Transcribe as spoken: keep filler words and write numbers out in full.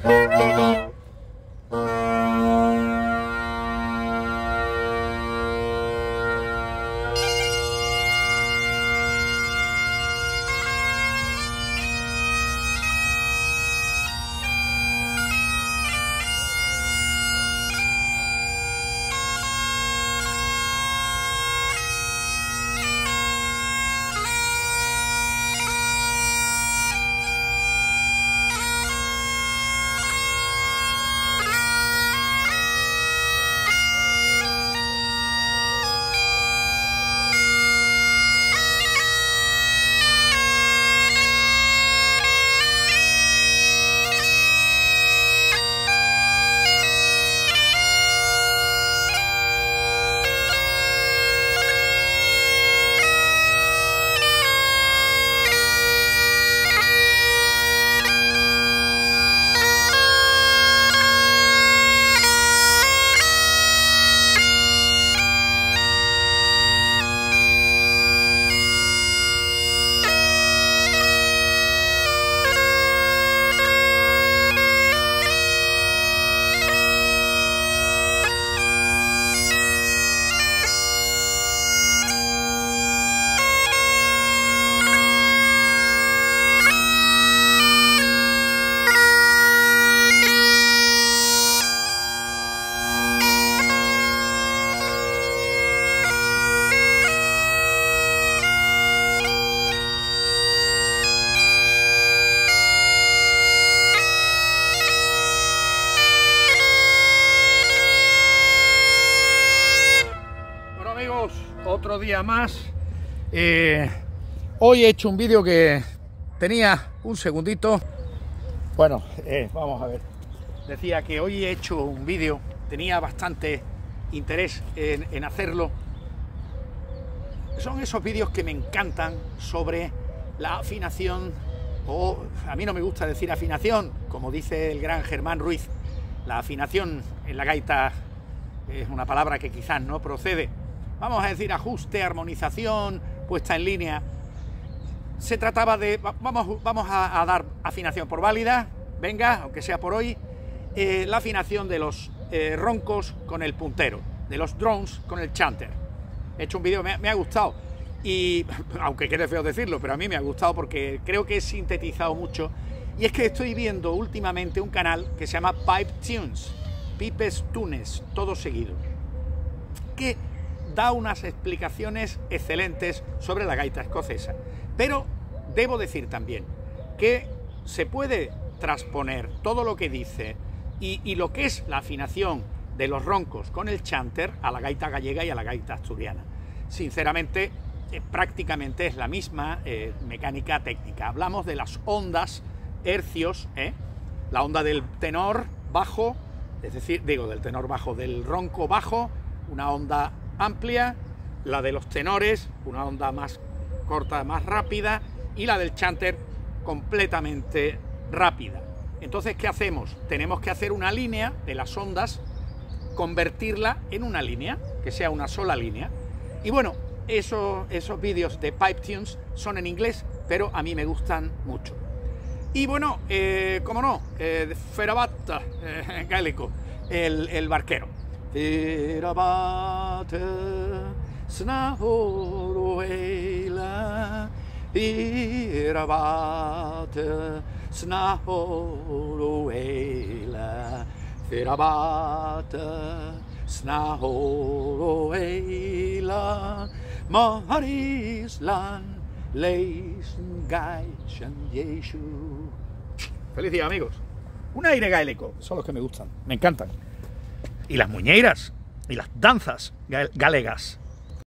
Otro día más. Eh, hoy he hecho un vídeo que tenía un segundito. Bueno, eh, vamos a ver. Decía que hoy he hecho un vídeo, tenía bastante interés en, en hacerlo. Son esos vídeos que me encantan sobre la afinación, o a mí no me gusta decir afinación, como dice el gran Germán Ruiz. La afinación en la gaita es una palabra que quizás no procede. Vamos a decir ajuste, armonización, puesta en línea. Se trataba de... Vamos, vamos a, a dar afinación por válida, venga, aunque sea por hoy, eh, la afinación de los eh, roncos con el puntero, de los drones con el chanter. He hecho un vídeo, me, me ha gustado, y aunque quede feo decirlo, pero a mí me ha gustado porque creo que he sintetizado mucho. Y es que estoy viendo últimamente un canal que se llama Pipe Tunes, Pipes Tunes, todo seguido, que da unas explicaciones excelentes sobre la gaita escocesa. Pero debo decir también que se puede transponer todo lo que dice y, y lo que es la afinación de los roncos con el chanter a la gaita gallega y a la gaita asturiana. Sinceramente, eh, prácticamente es la misma eh, mecánica técnica. Hablamos de las ondas, hercios, ¿eh? La onda del tenor bajo, es decir, digo, del tenor bajo, del ronco bajo, una onda amplia, la de los tenores, una onda más corta, más rápida, y la del chanter completamente rápida. Entonces, ¿qué hacemos? Tenemos que hacer una línea de las ondas, convertirla en una línea, que sea una sola línea. Y bueno, esos, esos vídeos de Pipe Tunes son en inglés, pero a mí me gustan mucho. Y bueno, eh, como no, eh, Ferabat, eh, en gaélico, el, el barquero. Ferabat, snahoruela, Ferabat, snahoruela, Ferabat, snahoruela, Maharislan, Leisen Gaishan Yeshu. Feliz día, amigos. Un aire gaélico, son los que me gustan, me encantan. Y las muñeiras, y las danzas galegas.